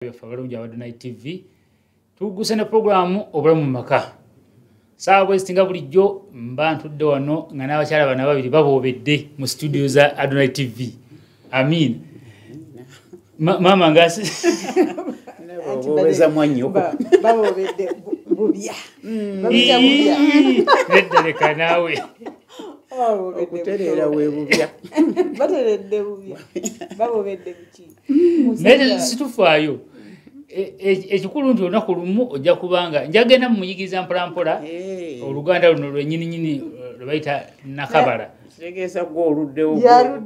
Abalungi aba Adonai TV tuguse na programu obulamu mu maka saawa ezisinga bulijjo mba ntudde wano nga n'abakyala bana babiri baboobedde mu studio za Adonai TV. Amin. Mama ngasi bobeza mwanyoko baboobedde bubya babija bubya neddeleka naawe okutereera we bubya bateredde bubya baboobedde biki nede situfaayo ekikulu nti olunaku lumu ojja kubanga njagenda mumuyigiriza mpolampola oluganda luno lwennyininyini lwe bayita nakabala kitegeeza gwe oluddewo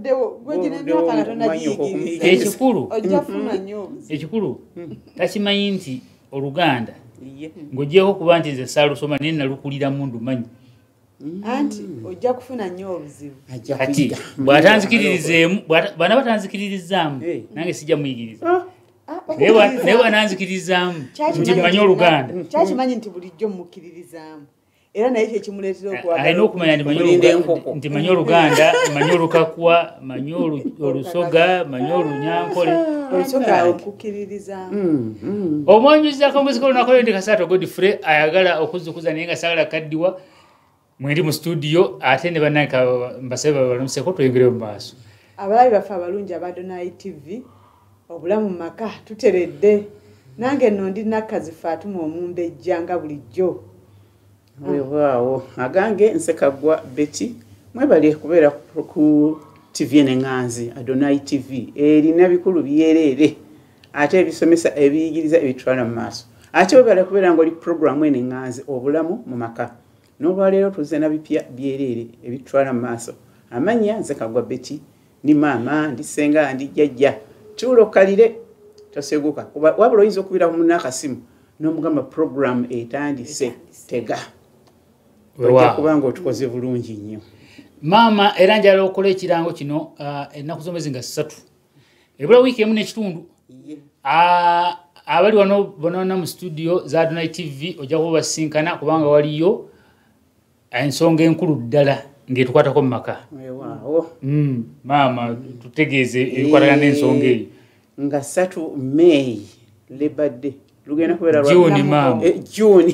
ekikulu ojjafuna nnyo ekikulu takimanyi nti oluganda ng'ogyeko kuba nti nze saalusoma naye nalukulira mundu manyi anti ojja kufuna nnyo obuzibu kati bw'atanzikiririzeemu bana batanzikiririzaamu nange sijja muyigiriza naye bwananzikiririzaamu nti mmanyi oluganda kyakimanyi nti bulijjo mmukkiririzaamu era naye kyekimuleetera alina okumanya nti manyi oluganda manyi olukakwa manyi olusoga manyi olunyankole olusoga okukkiririzaamu omwanyuza akamuzika olunakoyo ndi Kasaato Godfrey ayagala okuzukuza naye nga saagala kaddiwa mweri mu studio ate ne bannange mbasabe babalumuseko tweyongere mu maaso. Abalabi baffe abalungi aba Adonai TV obulamu mu maka tuteredde nange nno ndi Nakkazi Fatuma Omumbejja nga bulijjo. Weewaawo agange Nsekagwa Betty mwebali kubeera ku TV n'enganzi Adonai TV erina bikulu byereere ate ebisomesa ebiyigiriza ebitwala mu maaso ate webali kubeera ng'oli programu n'enganzi obulamu mu maka n'olwaleero tuze na bipya byereere ebitwala mu maaso amanya Nsekagwa Betty ni maama ndi senga ndi jjajja tulokalire toseguka kuba wabula oyinza okubira mu nakasimu n'omugamba programu etandise tega kubanga otukoze bulungi nnyo maama era njala okukola ekirango kino ennaku zomezi nga 3 ebula wiiki emu n'ekitundu abali wano bonona mu studio za Adonai TV ojja kuba basinkana kubanga waliyo ensonga enkulu ddala ng'etukwatako mu maka. Weewaawo maama tutegeeze ebikwatagana n'ensonga eyo nga 3 May Labor Day lugenda kubeera June maama June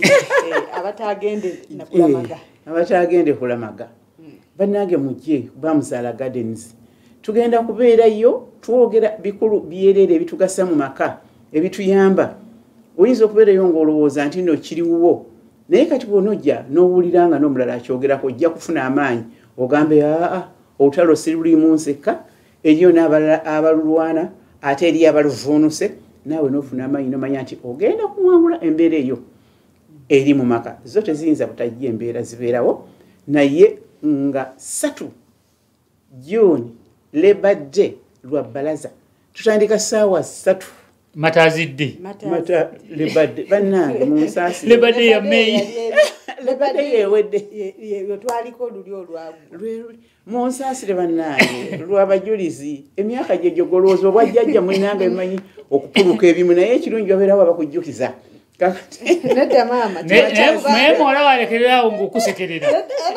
abatagende kulamaga bannange mujje bamuzaala gardens tugenda kubeerayo twogera bikulu byereere ebitugasa mu maka ebituyamba oyinza okubeerayo ng'olowooza nti nno kiriwo naye kati bw'onojja n'owuliranga n'omulala akyogerako ojja kufuna amaanyi ogambe olutalo si lulimu nseka eriyo n'abalala abalulwana ate eriyo abaluvuunuse naawe n'ofuna amaanyi n'omanya nti ogenda kuwangula embeera eyo eri mu maka zo teziyinza butajja embeera zibeerawo naye nga 3 June Labor Day lwa balaza tutandika saawa 3 matazidde Labor Day bannange mu nsaasi Labor Day ya May Labor Day ewedde twaliko luli olwagu mu nsaasire bannange lw'abajulizi emyaka gye gyogolooza obwajjajja munnange emanyi okupuluka ebimu naye ekirungi babeerawo abakujjukiza nedda maama naye muwala walekererawo ng'okusekerera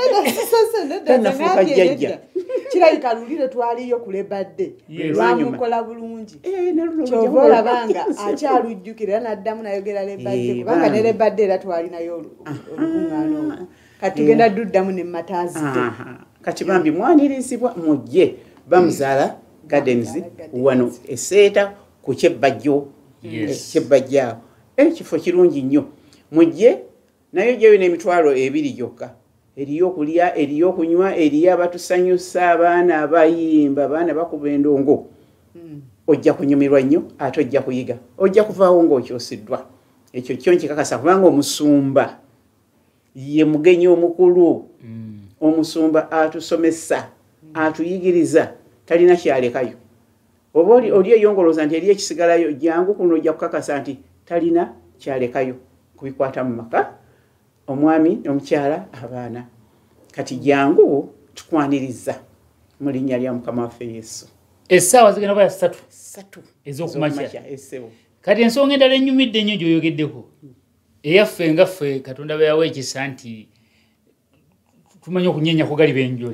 tanafuuka jjajja kirabika lulire twaliyo ku Labor Day lwamukola bulungi kyova olabanga akyalujjukira era n'addamu nayogera Labor Day kubanga ne Labor Day era twalinayo olukuŋŋaano kati tugenda duddamu ne Matazidde kati bambi mwanirizibwa mujje bamuzaala gardens wano eseeta ku kyebbajjo kyebbajjaawo ekifo kirungi nnyo mujje nayo gyeyo n'emitwalo 2 gyokka eriyo okulya eriyo okunywa eriyo abatusanyusa abaana abayimba abaana bakuba endongo ojja kunyumirwa nnyo ate ojja kuyiga ojja kuvaawo ng'okyosiddwa ekyo kyo nkikakasa kubanga omusumba ye mugenyi omukulu omusumba atusomesa atuyigiriza talina kyalekayo oba oli eyongolooza nti eri ekisigalayo jangu kuno ojja kukakasa nti talina kyalekayo kubikwata mu maka omwami n'omukyala abaana kati jangu tukwaniriza mu linnya lya Mukama waffe Yesu. Essaawa zigenda kuba 3 ez'okumakya kati ensonga endala ennyumidde nnyo gy'oyogeddeko eyaffe nga ffe Katonda bwe yawa ekisa nti tumanyi okunyenya kugaliba enjole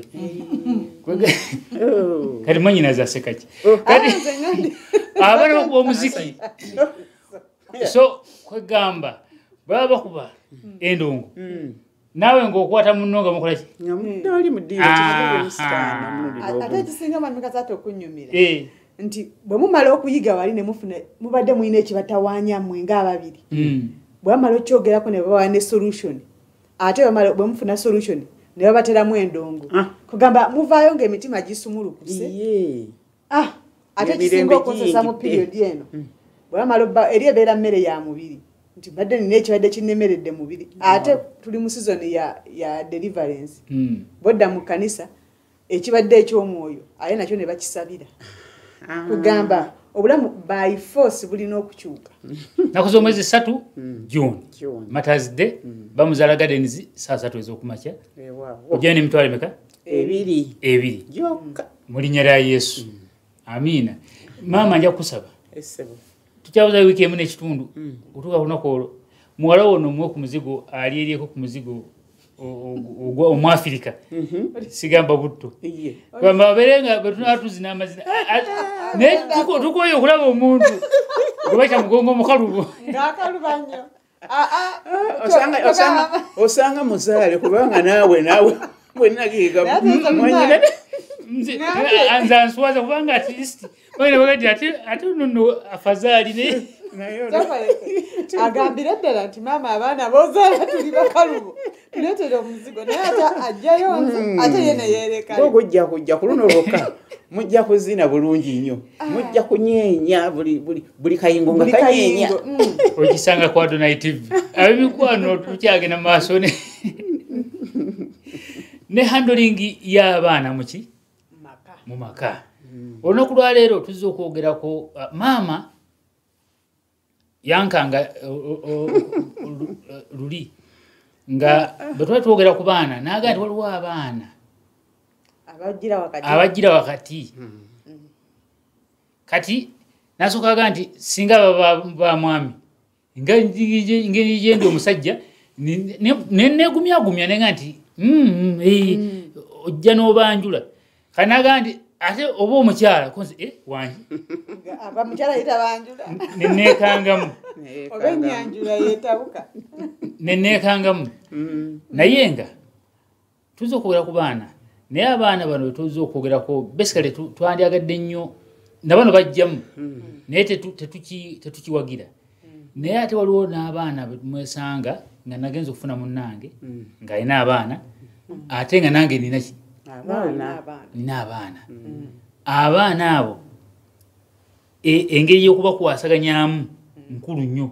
kati mwanyina zaseka ki kati abaana bakuba omuziki so kwegamba baba bakuba endongo nawe ng'okwata munno nga mukola ki oli mudiira musitaana mulungi ate kisinga mamikasato okunyumira nti bwe mumala okuyiga wali ne mufuna mubadde mulina ekibatawaanya mmwe ng'ababiri bwe bamala okyogerako ne babawa ne solution ate bwe mufuna solution ne babateramu endongo kugamba muvaayo ng'emitima gisumulukuse ate kisinga okusesa mu periodi eno bwe bamala eri ebeera mmere ya mubiri nti badde nina ekibadde kinnemeredde mubiri ate tuli mu season ya deliverance bodda mu kanisa ekibadde eky'omwoyo aye nakyo ne bakisabira kugamba obulamu by force bulina okukyuka nakuza omwezi 3 June Mother's Day bamuzaala Gardens saa 3 ez'okumakya ojja n'emitwalo meka 2 gyokka mu linnya lya Yesu amiina maama nja kusaba tukyabuza wiiki emu n'ekitundu otuuka lunaku olwo muwala wono muwe ku muzigo ali eryeko ku muzigo omwafirika sigamba butto kwamba babeerenga betunaba tuzina amazina naye tukoye okulaba omuntu gwe bakya mugongo omukalubo osanga muzaale kubanga naawe bwenagiga nze answaza kubanga atist baina bagati ate nno afazali agambira ddala nti maama abaana bozaala tuli bakalubo tuleetera omuzigo naye ate ajjayo nze ate ye neyeerekayo gujja kujja ku luno lwokka mujja kuzina bulungi nnyo mujja kunyeenya buli kayingo nga kanyeenya okisanga ku Adonai TV ab'emikwano tukyagenda maaso ne handling y'abaana muki mu maka olunaku lwa leero tuzza okwogerako maama yankanga luli nga bwe tuba twogera ku baana naaga nti waliwo abaana abajjira wakati kati nasookaga nti singa ba mwami ngeri gyendi omusajja negumyagumya nenga nti ojja n'obanjula kanaga nti ate oba omukyala konse wangi abamukyala yetabanjula nenekangamu oba enyanjula yetabuka nenekangamu naye nga tuza okwogera ku baana naye abaana bano tuza okwogerako basically twandyagadde nnyo nabano bajjamu naye tetukiwagira naye ate waliwo n'abaana betumwesanga nga nagenza okufuna munnange ng'alina abaana ate nga nange ninaki nina abaana abaana abo engeri y'okubakwasaganyaamu nkulu nnyo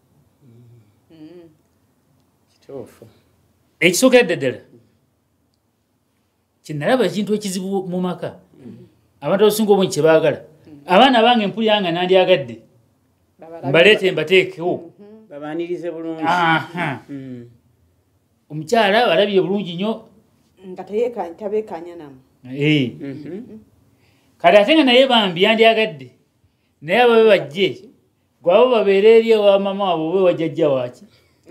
ekisookedde ddala kyenalaba ekintu ekizibu mu maka abantu abasinga obungi kyebaagala abaana bange mpulira nga nandyagadde mbaleete mbateekewo babanirize bulungi omukyala balabye bulungi nnyo nga tabeekanya namu kati ate nga naye bambi yandyagadde naye ababe bajje gwabo babeere eri ewa mama wabo obe wajjajja waaki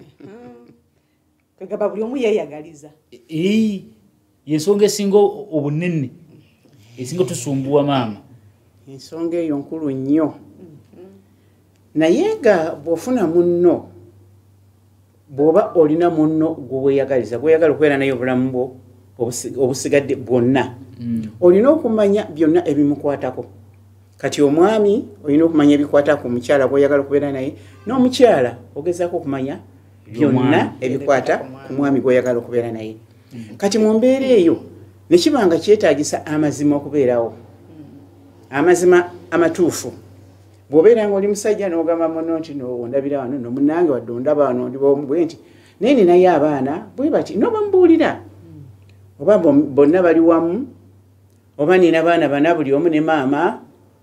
kagaba buli omu yeeyagaliza yensonga esinga obunene esinga tusumbuwa maama ensonga eyo nkulu nnyo naye nga bw'ofuna munno bw'oba olina munno gw'oweeyagaliza gw'oyagala okubeera naye obulamu bwo obusigadde bwonna olina okumanya byonna ebimukwatako kati omwami olina okumanya ebikwata ku mukyala gw'oyagala okubeera naye n'omukyala ogezaako okumanya byonna ebikwata ku mwami gw'oyagala okubeera naye kati mu mbeera eyo ne kibanga kyetaagisa amazima okubeerawo amazima amatuufu bw'obeera nga oli musajja n'ogamba munno nti ndabira wano no munnange wadde ondaba wano ndi bwomu bwe nti naye ninaye abaana bwe bati n'obamubuulira oba bonna bali wamu oba nina baana bana buli omu ne maama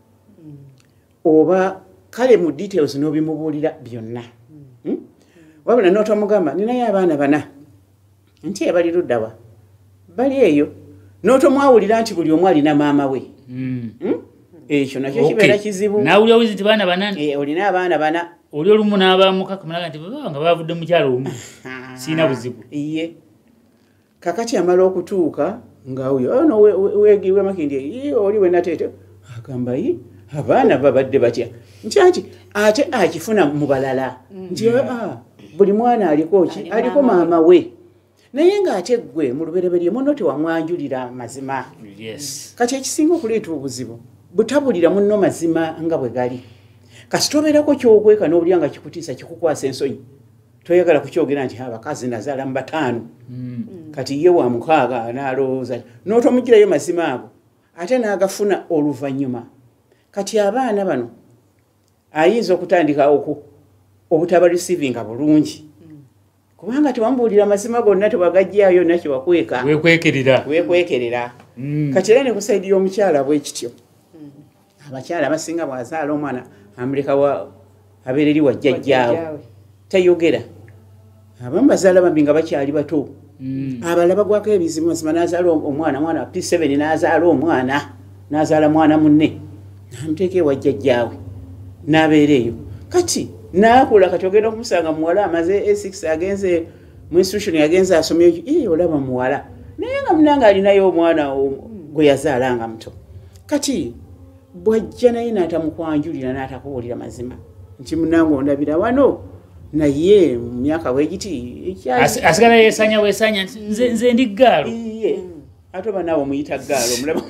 oba kale mu details n'obimubuulira byonna wabula n'otomugamba ninaye abaana bana nti ebali luddawa bali eyo n'otomwawulira nti buli omu alina maama we ekyo nakyo kibeera kizibu nawulira wizi nti baana bana olina abaana bana oli olumu n'abamukaka mulaga nti baba nga bavudde mukyalo omu siina buzibu iye kakati amala okutuuka nga ono weegirwe makindi oli wenateete agamba abaana babadde batya nti ate akifuna mu balala nti buli mwana aliko maama we naye ng'ate ggwe mu lubereberye muno tewamwanjulira mazima. Kati ekisinga okuleeta obuzibu butabulira munno mazima nga bwe gali. Kasi tobeerako kyokweka n'obulya nga kikutiisa kikukwasa ensonyi toyagala kukyogera nti abakazi nazaala mu 5 kati ye wa 6 n'alowooza n'otomugirayo mazima ago ate n'agafuna oluvannyuma. Kati abaana bano ayinza okutandika obutaba receivinga bulungi kubanga tewambuulira mazima gonna tewagajjaayo nakyo weekwekerera. Kati era ne kusaidi y'omukyala bwe kityo abakyala abasinga bw'azaala omwana amuleka abeereri wa jjajjaawe tayogera. Abamu bazaala bambi nga bakyali bato abalala bagwako ebizibu mazima n'azaala omwana P7 n'azaala omwana n'azaala mwana munne namuteeka ewa jjajjaawe n'abeera eyo. Kati n'akula kati ogenda okumusanga muwala amaze A6 agenze mu institution yagenze asomyeyo olaba muwala naye nga munanga alinayo omwana gwe yazaala nga muto. Kati bwajja naye n'atamukwanjulira n'atakubuulira mazima nti munange ondabira wano naye mu myaka bwegiti asigala weesanya nze ndi ggaalo ate oba naawe omuyita ggaalo omulaba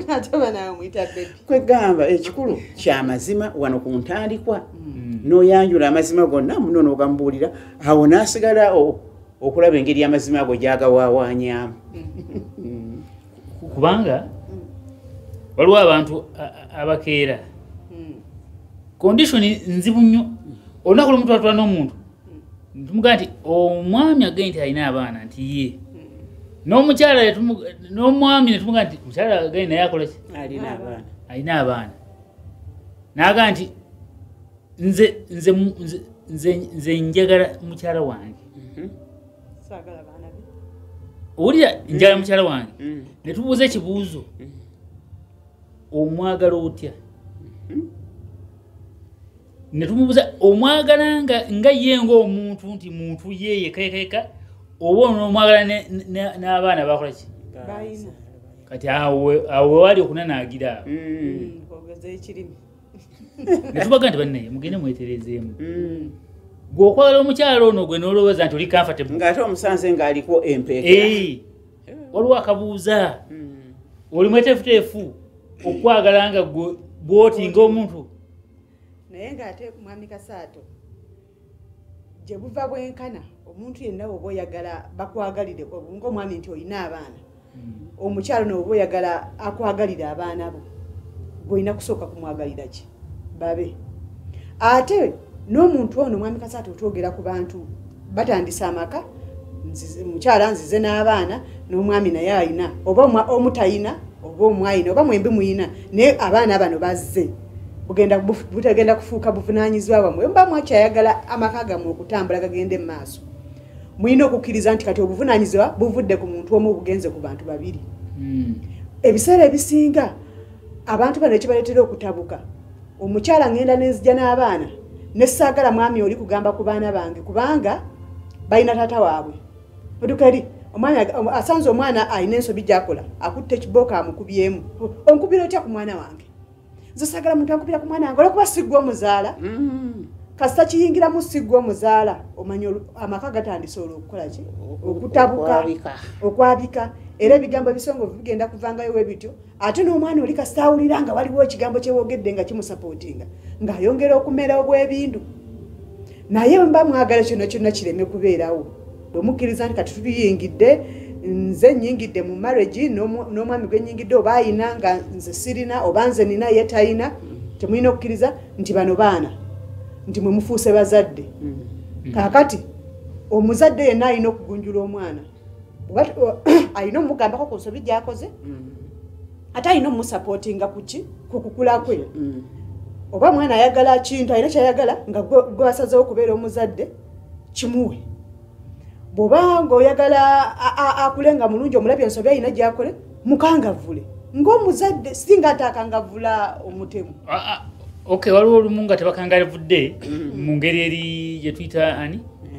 kwegamba ekikulu kyamazima wano ku ntandikwa n'oyanjula amazima gonna muno n'ogambuulira awo n'asigala okulaba engeri amazima ago gyagawaawaanyaamu. Kubanga waliwo abantu abakeera kondishoni nzibu nnyo. Olunaku lumu twatula n'omuntu ntumugaa nti omwami agende nti alina abaana nti ye n'omukyala n'omwami netumugaa nti mukyala agende naye akola ki alina abaana n'agaa nti nze njagala mukyala wange owulira njagala mukyala wange netubuuza ekibuuzo omwagala otya netumubuuza omwagala nga ye ng'omuntu nti muntu yeye kekeka oba onomwagala n'abaana bakola ki kati awo wali okunanaagira netubaga nti bannaye mugende mweterezeemu gwe okwagala omukyala ono gwe n'olowooza nti oli comfortable ng'ate omusanze ng'aliko empeekera waliwo akabuuza oli mweteefuteefu okwagala nga bw'oti ng'omuntu naye ng'ate mwami Kasaato gye buva bwenkana omuntu yenna oba oyagala bakwagalire ng'omwami nti olina abaana omukyalo n'oba oyagala akwagalire abaana bo gw'olina kusooka kumwagalira ki babe. Ate n'omuntu ono mwami Kasaato otwogera ku bantu batandisa amaka mukyala nzize n'abaana n'omwami naye ayina oba omutayina oba omwayina oba mwembi muyina naye abaana bano bazze butegenda kufuuka buvunaanyizibwa bwamwe mba mwakyayagala amaka gammwe okutambula gagende mu maaso mulina okukkiriza nti kati obuvunaanyizibwa buvudde ku muntu omu bugenze ku bantu babiri. Ebiseera ebisinga abantu bano ekibaleetera okutabuka omukyala ngenda nenzija n'abaana nessaagala mwami oli kugamba ku baana bange kubanga balina taata waabwe odukeri omwami asanze omwana alina ensobi gy'akola akutte ekibooka amukubyemu onkubira otya ku mwana wange nze saagala muntu ankubira ku mwana wange olwokuba siggwa omuzaala kasita kiyingiramu siggwa omuzaala omanya amaka gatandise olwokukola ki okutabuka okwabika era ebigambo ebisongovu bigenda kuvangayo we bityo ate n'omwana oli kasita awulira nga waliwo ekigambo kyewoogedde nga kimusapootinga ng'ayongera okumera obw'ebindu naye mba mwagala kino kyonna kireme kubeerawo bwe mukkiriza nti kati tuliyingidde nze nnyingidde mu marriage n'omwami gwe nnyingidde oba ayina nga nze sirina oba nze nina ye tayina temulina okukkiriza nti bano baana nti mwe mufuuse bazadde. Kaakati omuzadde yenna alina okugunjula omwana alina omugambako ku nsobi gy'akoze ate alina omusapootinga kuki ku kukula kwe oba mwana ayagala kintu alina kyayagala nga gwe wasazeewo okubeera omuzadde kimuwe bw'oba ng'oyagala akule nga mulungi omulabye ensobi alina gy'akole mukangavule ng'omuzadde singa ate akangavula omutemu. Waliwo olumu nga tebakangavudde mu ngeri eri gye tuyita ani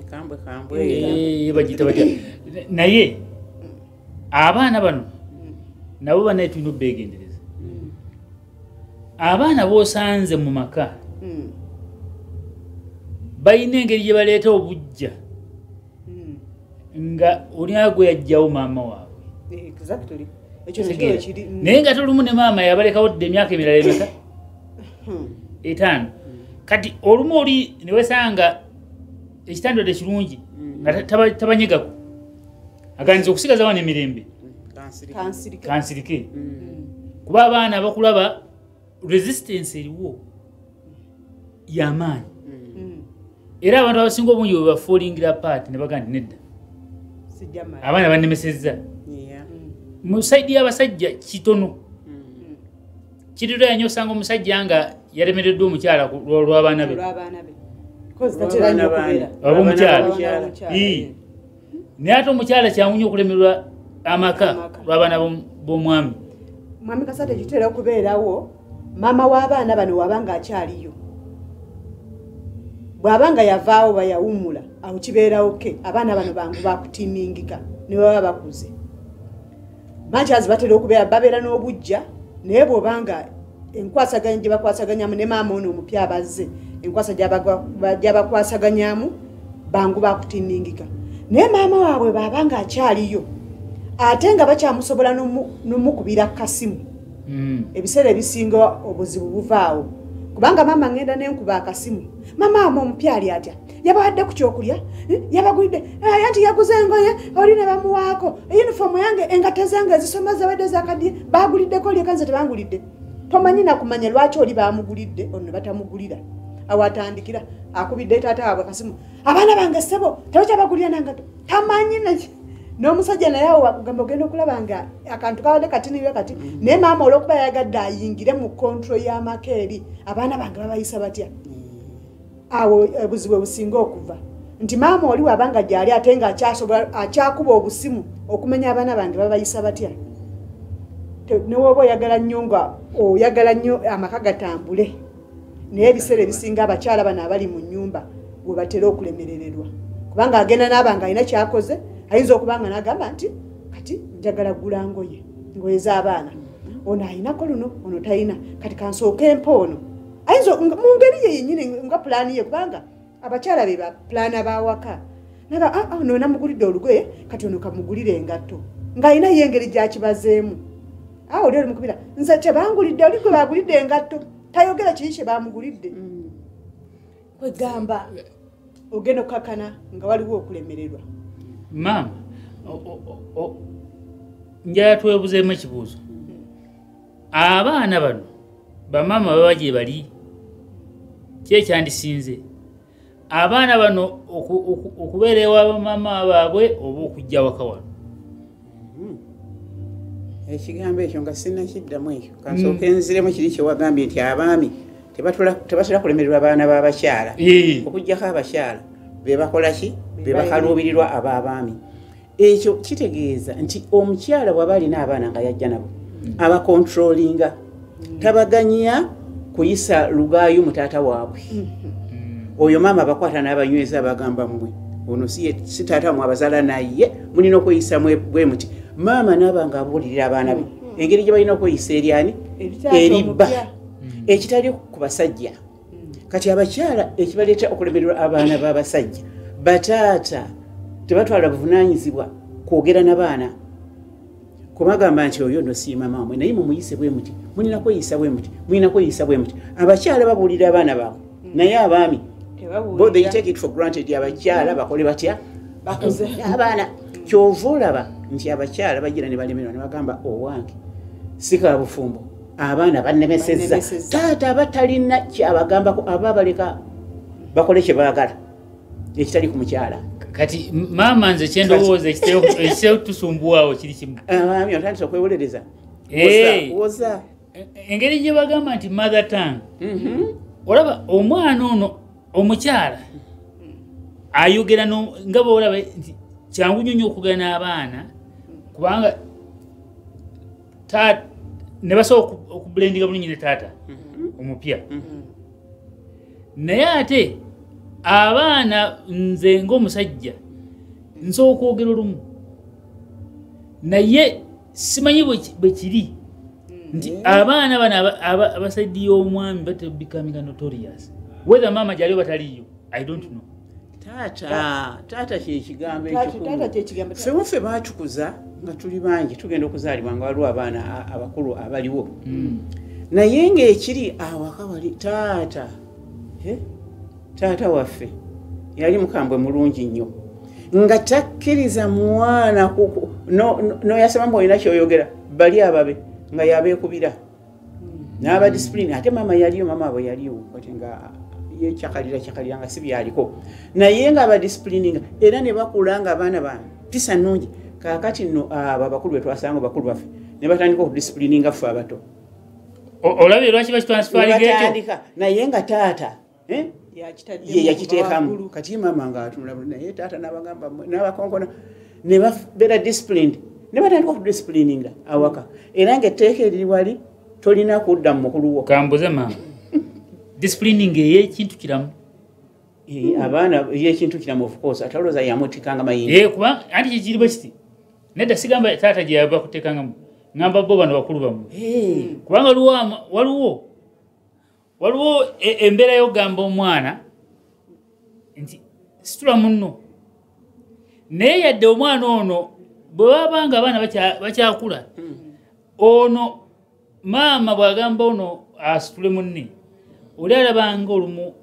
bagiyita batya naye abaana bano nabo banaye tulina obbeegendereza. Abaana b'osanze mu maka bayina engeri gye baleeta obujja nga olina gwe yajjawo maama waabwe naye nga tolumu ne maama yabalekawo dde emyaka emirala emeka 5 kati olumu oli ne wesanga ekitandwadde kirungi nga tabanyegako aganyiza okusigaza wana emirembe kansirike kuba abaana bakulaba resistance eriwo yamaanyi era abantu abasinga obungi bwe bafulingira paati ne baga nti nedda abaana banemesezza mu saidi y'abasajja kitono kirira nnyo osanga omusajja nga yalemereddwa omukyala lw'abaana be omukyala naye ate omukyala kyangu okulemerwa amaka lw'abaana b'omwami mwami Kasata kitera okubeerawo maama w'abaana bano wabanga akyaliyo bw'abanga yavaawo bayawummula awo kibeerawo ke abaana bano bangu bakutimingika ne baba bakuze manchazi batera okubeera babeera n'obujja naye bw'obanga enkwasaganya gye bakwasaganyamu ne maama ono omupya abazze enkwasa gy'abakwasaganyamu bangu bakutimingika naye maama waabwe baabanga akyaliyo ate nga bakyamusobola n'omukubira kasimu ebiseera ebisinga obuzibu buvaawo kubanga maama ngenda n'enkuba akasimu maama omupya ali atya yabawadde ku kyokulya yabagulidde anti yaguze engoye oli ne bamuwaako yunifoomu yange engato zange ezisoma zabadde zakaddiye baguliddeko lyekanze tebangulidde tomanyi nakumanya lwaki oli bamugulidde ono ne batamugulira awatandikira akubidde taata waabwe kasimu abaana bange ssebo tebakyabagulira nangato tamanyi n'omusajja naye awo wakugamba ogenda okulaba nga akantu kabadde katiniwe kati naye maama olw'okuba yagadde ayingire mu kontro y'amakeeri abaana bange babayisa batya awo obuzibu businga okuva nti maama oli wabanga gyali ate nga akyakuba obusimu okumenya abaana bange babayisa batya newoba oyagala nnyo nga oyagala nnyo amaka gatambule naye ebiseera ebisinga abakyala bano abali mu nnyumba bwe batera okulemerererwa kubanga agenda n'abanga alina kyakoze ayinza okubanga n'agamba nti kati njagala gula ngoye z'abaana ono ayinako luno ono talina kati kansooka empoono ayinza mu ngeri ye yennyini nga pulaani ye kubanga abakyala be bapulaana bawaka naga ono namugulidde olugoye kati ono kamugulire engatto ng'ayina ye engeri gyakibazeemu awo oli olimukubira nze tebangulidde oli gwe bagulidde engatto tayogera kiri kye bamugulidde kwegamba ogenda okukakana nga waliwo okulemererwa maama njala twebuzeemu ekibuuzo abaana bano bamaama baba gye bali kyekyandisinze abaana bano okubeera ewa bamaama baabwe oba okujja waka wano ekigambo ekyo nga sinnakiddamu ekyo kansooka enziremu kiri kyewagambye nti abaami tebasobola kulemererwa abaana b'abakyala okugjako abakyala bebakolaki bebakaluubirirwa ab'abaami ekyo kitegeeza nti omukyala bw'aba alina abaana nga yajja nabo abakontrolinga tabaganya kuyisa lugaayo mu taata waabwe oyo maama abakwata n'abanyweza abagamba mmwe ono si taata mwe abazaala naye mulina okweyisa bwe muti maama n'abanga abuulirira abaana be engeri gye balina okweyisa eryani eribba ekitali ku basajja kati abakyala ekibaleeta okulemererwa abaana b'abasajja bataata tebatwala buvunaanyizibwa kwogera n'abaana kubagamba nti oyo no siima maamwe naye mumuyise bwe muti mulina kweyisa bwe muti mulina kweyisa bwe muti abakyala babuulira abaana baabwe naye abaami bo they take it for granted abakyala bakole batya bakoze abaana kyova olaba nti abakyala bagira ne balemererwa ne bagamba owange sika bufumbo abaana bannemesezza taata abatalina kyabagambako ababaleka bakole kye baagala ekitali ku mukyala kati maama nze kyendowooza ekitetusumbuwaawo kiri kimu abaami otandisa okwewolereza woza engeri gye bagamba nti mother tongue olaba omwana ono omukyala ayogera nga boolaba nti kyangu nnyo nnyo okugana n'abaana kubanga ne basobola okublendinga bulungi ne taata omupya naye ate abaana nze ng'omusajja nsobola okwogera olumu naye simanyi bwe kiri nti abaana bano abasaidi y'omwami batebikaminga notorious whether maama gyaliyo bataliyo I don't know. Taata kyekigambo ekikulu. Ffe baacukuza nga tuli bangi tugenda okuzaalibwa nga waliwo abaana abakulu abaliwo. Naye ng'ekiri awaka wali taata waffe yali mukambwe mulungi nnyo nga takkiriza mwana noyasema mbu olina kyoyogera bali ababe nga yabeekubira n'aba disipulini ate maama abwe yaliyo kati nga yekyakaliira nga si byaliko naye nga abadisipulininga era ne bakula nga abaana ba mpisa nnungi kaakati nno abo abakulu betwasanga bakulu baffe ne batandika okudisipulininga ffe abato olabye lwaki bakitwansifaligeekyo naye nga taata ye yakiteekamu kati maama nga atunula naye taata n'abagamba n'abakonkona ne babeera disciplined ne batandika okudisipulininga awaka era ng'etteeka eriri wali tolina kudda mu mukulu wo kambuze maama disciplining ekintu kiramu abaana ekintu kiramu of course ataloza yamutikanga mayinja kuba anti kikiriba kiti nedda sigamba taata gye yava kuteekanga ngamba bo bano bakulu bamu kubanga waliwo embeera y'okugamba omwana nti situla munno naye yadde omwana ono bwe babanga abaana bakyakula ono maama bw'agamba ono asitule munne oli alabanga olumu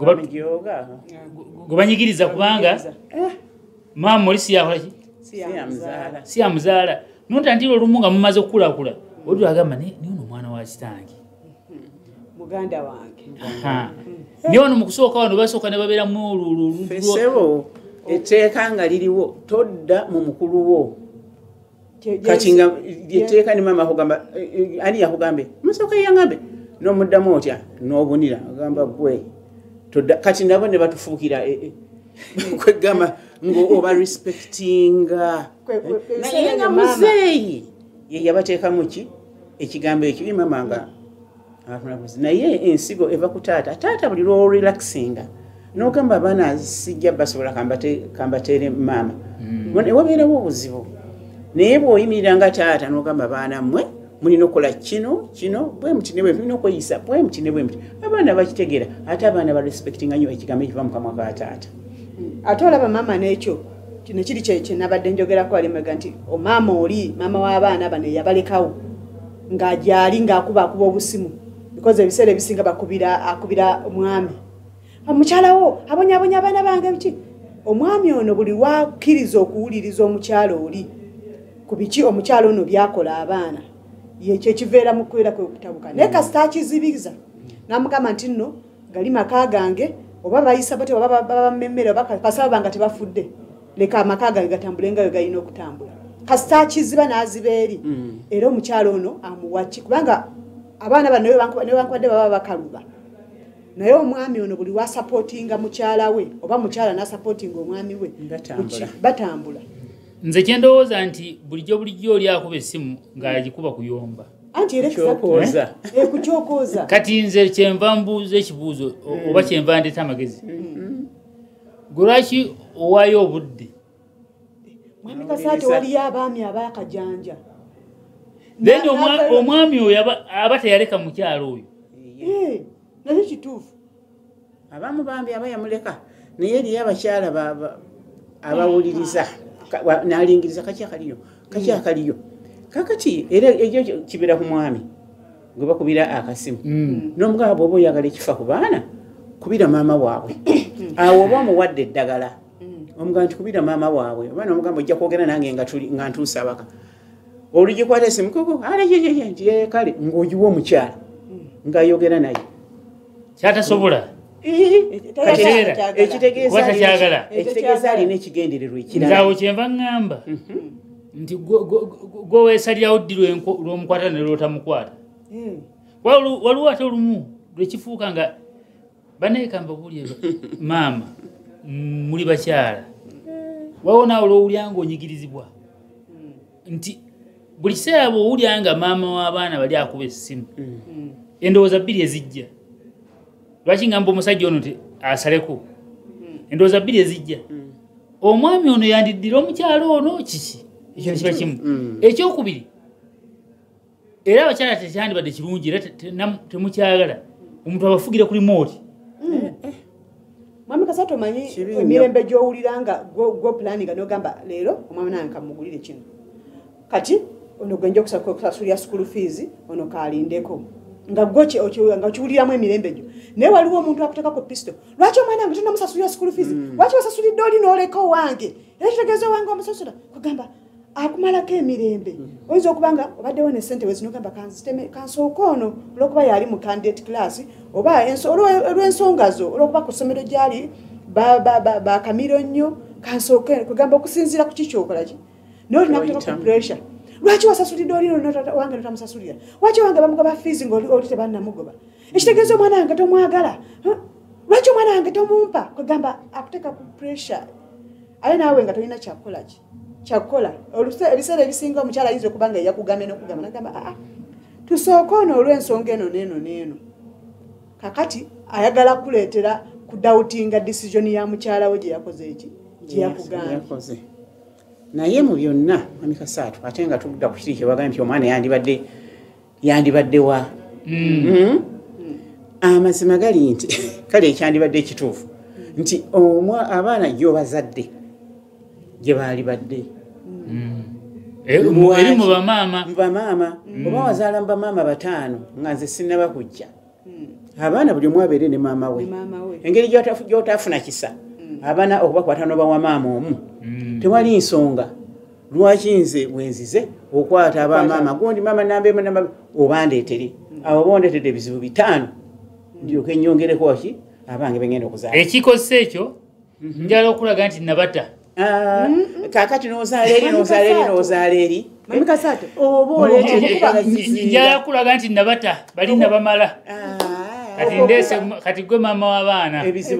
gwe banyigiriza kubanga maama oli siyakolaki siyamuzaala notandira olumu nga mumaze okukulakula oli agamba naye ono omwana wa kitange muganda wange naye ono mu kusooka wano basooka ne babeeramu olulufesebo etteeka nga liriwo todda mu mukulu wo kati nga lyeteeka ne maama akugamba ani yakugambe musooka yeyangambe n'omuddamu otya n'obunira agamba gwe kati nabo ne batufuukira kwegamba ng'oba respectinga naye nga muzeeyi ye yabateekamu ki ekigambo ekyo maama nga naye ensigo eva ku taata buli lw'orelaxinga n'ogamba abaana sijja basobola kambateere maama wabeerawo obuzibu naye bw'oyimirira nga taata n'ogamba abaana mmwe mulina okukola kino bwe muti ne bwe mulina okweyisa bwe muti ne bwe muti abaana bakitegeera ate abaana barespectinga nnyo ekigambo ekiva mu kamwa ka taata ate olaba maama n'ekyo kino kiri kyenabadde njogerako alimega nti omaama oli maama w'abaana bano yabalekawo ng'agyali ng'akuba obusimu because ebiseera ebisinga akubira omwami omukyalawo abonyabonya abaana bange biki omwami ono buli wakkiriza okuwuliriza omukyalo oli ku biki omukyalo ono byakola abaana kyekiveera mu kubeera kwe okutabuka naye kasita akizibiza n'amugamba nti nno gali maka gange oba bayisa bate oba bamemmere oba kasaba banga tebafudde leka amaka gange gatambule nga we galina okutambula kasita akiziba n'aziba eri era omukyalo ono amuwaki kubanga abaana bano newankubadde baba bakaluba naye omwami ono buli wasapootinga mukyala we oba mukyala n'asapootinga omwami we batambula nze kyendowooza nti bulijjo oli akuba essimu ng'agikuba kuyomba kukyokoza kati nze kyenva mbuuza ekibuuzo oba kyenva ndeeta amagezi gwe lwaki owaayo obudde mwami kasaate waliyo abaami abakajanja then omwami oyo aba teyaleka mukyalo oyo nakyo kituufu abamu bambi aba yamuleka naye eriyo abakyala abawuliriza n'alingiriza kakyakaliyo kakati era ekyo kibeera ku mwami gwe bakubira akasimu n'omugabo bw'oba oyagala ekifa ku baana kubira maama waabwe awo oba omuwadde eddagala omugabo nti kubira maama waabwe oba n'omugamba ojja kwogera nange nga ntuusa abaka olugikwata esimu koko kale ng'ogiwa omukyala ng'ayogera naye kyatasobola ekitegeeza alina ekigendererwa ekiraawo kyenva ŋŋamba nti gwe weesalirawo ddi lw'omukwata ne lw'otamukwata waliwo ate olumu lwekifuuka nga banekamba buulira maama muli bakyala waliwo naawe olwowulya nga onyigirizibwa nti buli kiseera bw'owulya nga maama w'abaana bali akuba essimu endowooza bbiri ezijja lwaki ngamba omusajja ono asaleko endowooza bbiri ezijja omwami ono yandiddira omukyalo ono kiki ekyo kiba kimu ekyokubiri era abakyala tekyandibadde kirungi era temukyagala omuntu abafugire ku limooti Mwami Kasatu manyi emirembe gy'owuliranga go planning n'ogamba leero omwami nange kamugulire kino kati ono gwenja okusasulira school fees ono kalindeko nga goche nga okiwuliramu emirembe gyo naye waliwo omuntu akutekako pistol lwaki omwana wange tonamusasulira school fees lwaki wasasulidde oli n'oleko wange era kitegeeza wange omusasula kugamba akumalako emirembe oyinza okuba nga obaddewo ne ssente wezinogamba kansooka ono olwokuba yali mu candidate class oba olw'ensonga zo olwokuba ku ssomero gyali bakamiro nnyo kansooke kugamba okusinziira ku kikyokolaki naye olina kuteeka ku pressure lwaki wasasulidde oli wange notamusasulira lwaki wange bamugoba fees ng'oli tebannamugoba ekitegeeza omwana wange tomwagala lwaki omwana wange tomumpa kugamba akuteeka ku pressure aye naawe nga tolina kyakukolaki kyakukola ebiseera ebisinga omukyala ayinza okuba nga yakugambye n'okugamba nagamba tusooka ono olw'ensonga eno n'eno kakati ayagala kuleetera kudawutinga decision ya mukyala we gye yakoze eki gye yakugambye naye mu byonna Mwami Kasatu ate nga tugudda ku kiri kyewagambye nti omwana yandibadde wa amazima gali nti kale ekyandibadde ekituufu nti abaana gy'obazadde gye baali badde eri mu bamaama oba wazaala mu bamaama 5 nga nze sinnaba kujja abaana buli omu abeere ne maama we engeri gy'otafuna kisa abaana okubakwata n'obawa maama omu tewali nsonga lwaki nze bwenzize okwata abamaama gundi maama nambe obandeetere abo bondeetedde ebizibu 5 ndyoke ennyongereko waki abange bengenda okuzaala ekikoze ekyo njala okulaga nti nabata kakati nozaala eri Mwami Kasatu oba njala kulaga nti nabata bali nabamala kati ndese kati gwe mama w'abaana ebizibu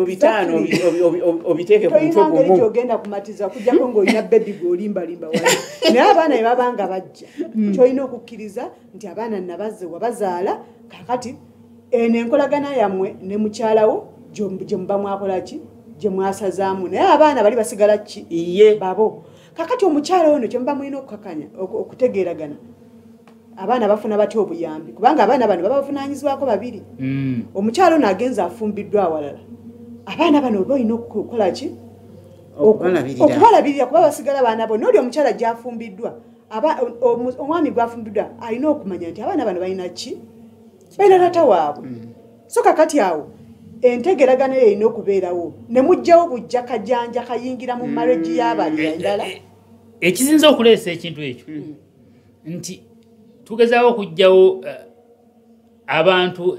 5 obiteeke ku mutwe gumu ngeri gyogenda kumatiza kujjako ng'olina bebi gweolimbalimba wali naye abaana bebabanga bajja kyolina okukkiriza nti abaana nabazze wabazaala kakati eno enkolagana yammwe ne mukyalawo gye muba mwakolaki gye mwasazaamu naye abaana bali basigala ki iye babo kakati omukyala ono kye muba mulina okukakanya okutegeeragana abaana bafuna batya obuyambi kubanga abaana bano baba bavunaanyizibwako 2 omukyala ono agenza afumbiddwa awalala abaana bano oba olina okukola ki okubalabirira kuba basigala baana bo n'oli omukyala gyafumbiddwa omwami gwafumbiddwa alina okumanya nti abaana bano balina ki balina tata waabwe so kakati awo entegeragano eyo erina okubeerawo ne mujjawo bujja kajanja kayingira mu marriage y'abali endala ekizinza okuleesa ekintu ekyo nti tugezaawo okujjawo abantu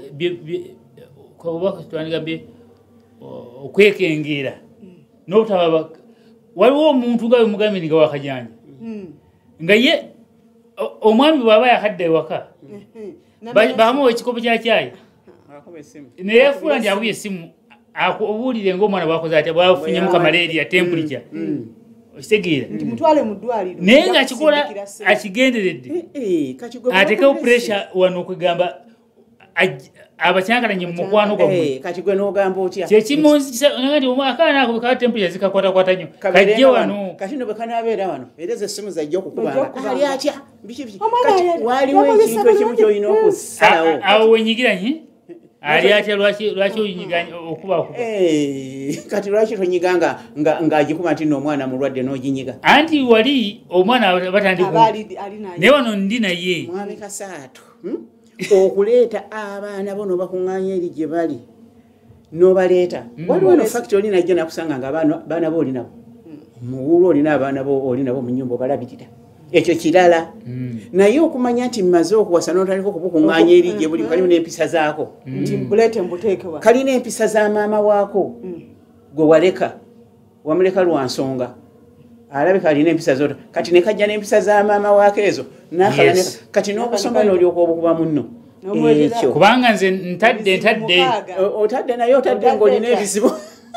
twandikabye okwekengeera n'obutaba waliwo omuntu nga bemugambye nga wakajanja nga ye omwami bw'aba yakadda ewaka bamuwa ekikopo kya caayi neyefuula nti akuye essimu obuulire ng'omwana bwakoze atya bwafunyemu kamaleria temperature okitegeera naye ng'akikola akigenderedde atekewo pressure wano okwegamba abakyankalanye mu mukwano gwabwe kati gwe n'ogamba otya kyekimunzikisati akaana ako bwekaba temperature zikakwatakwata nnyo kajje wano kati no bwe kanaabeera wano era ezo essimu zajja okukubanga ali atya biki kati waliwo ekintu ekimu kyolina okusalawo awo wenyigiranye ali atya lwaki oyinyiganya okuba kati lwaki tonyiga ng'agikuba nti n'omwana mulwadde n'oginyiga anti wali omwana batandika naye wano ndi naye Mwami Kasatu okuleeta abaana bo n'obakuŋŋaanya eri gye bali n'obaleeta waliwo no factory najja nakusanga nga baana bo olinabo muwuulu olina abaana bo olinabo mu nnyumba obalabirira ekyo kirala naye okumanya nti mmaze okuwasa n'otandika okubukuŋŋaanya eri gye buli kalimu n'empisa zaako kalina empisa za maama waako gwe waleka wamuleka lwa nsonga alabika alina empisa zoto kati ne kajja n'empisa za maama waako ezo kati n'okusoma n'olyoka obukuba munno ekyo kubanga nze ntadde otadde naye otadde ng'olina ebizibu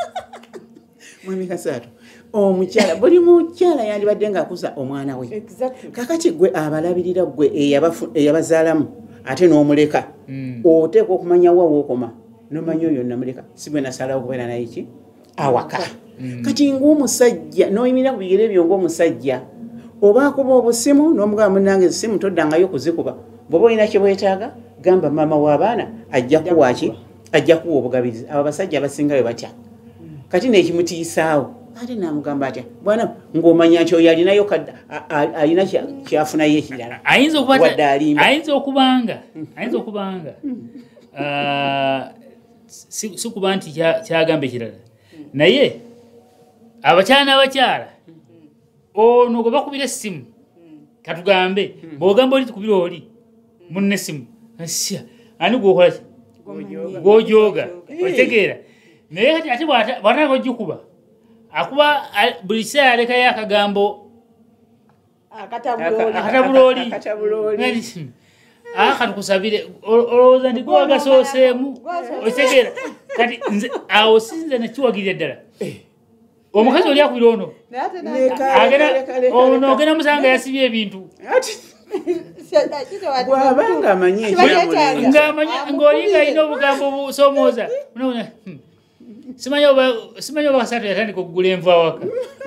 Mwami Kasatu omukyala buli mukyala yandibadde ng'akuza omwana we kakati gwe abalabirira gwe eyabazaalamu ate n'omuleka oteeka okumanya wa wookoma n'omanya oyo namuleka si gwe nasalawo okubeera naye ki awaka kati ng'omusajja n'oyimirira ku bigere byo ng'omusajja oba akuba obusimu n'omugamba munnange esimu toddangayo kuzikuba bw'oba olina kye bwetaaga gamba maama w'abaana ajja kuwa ki ajja kuwa obugabirizi abo abasajja abasingayo batya kati nekimutiisaawo ate namugamba atya bwana ng'omanya nti oyo alinayo alina kyafunayo ekirala ayinza okubanga sikuba nti kyagamba ekirala naye abakyala n'abakyala ono gwe bakubira essimu katugambe bw'ogamba oli tukubira oli munne essimu ani gwokola ki gw'ojooga okitegeera naye kati ate bw'ataka ojjukuba akuba buli kiseera alekayo akagambo akatabulooli katukusabire olowooza nti gwagasoseemu okitegeera kati awo sinze nekiwagirira ddala omukazi oli akubira ono ogenda musanga yasibye ebintu bwabanga amanyi ng'oli ng'alina obugambo busomooza simanyi oba kasatu yatandika okugula enva awaka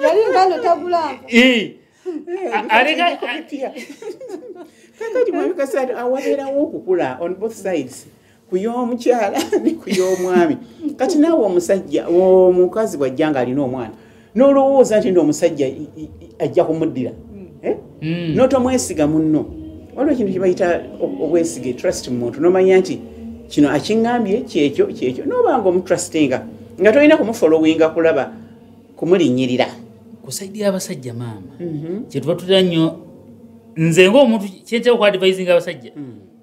kakati mwami kasatu awabeerawo okukula on both sides ku y'omukyala ne ku y'omwami kati naawe omusajja omukazi bw'ajja nga alina omwana n'olowooza nti omusajja ajja kumuddira n'otomwesiga munno waliwo ekintu kibayita obwesige trust mu muntu n'omanya nti kino akiŋŋambye kyekyo n'obanga omutrustinga nga tolina kumufolowinga kulaba kumulinnyirira kusaidia abasajja maama kyetuba tutera nnyo nze ng'omuntu kyentera okwadvisinga abasajja